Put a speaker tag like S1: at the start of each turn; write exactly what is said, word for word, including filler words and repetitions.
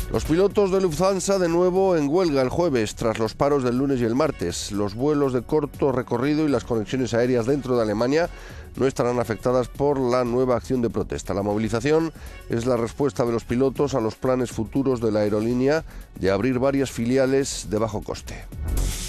S1: Los pilotos de Lufthansa de nuevo en huelga el jueves, tras los paros del lunes y el martes. Los vuelos de corto recorrido y las conexiones aéreas dentro de Alemania no estarán afectadas por la nueva acción de protesta. La movilización es la respuesta de los pilotos a los planes futuros de la aerolínea de abrir varias filiales de bajo coste.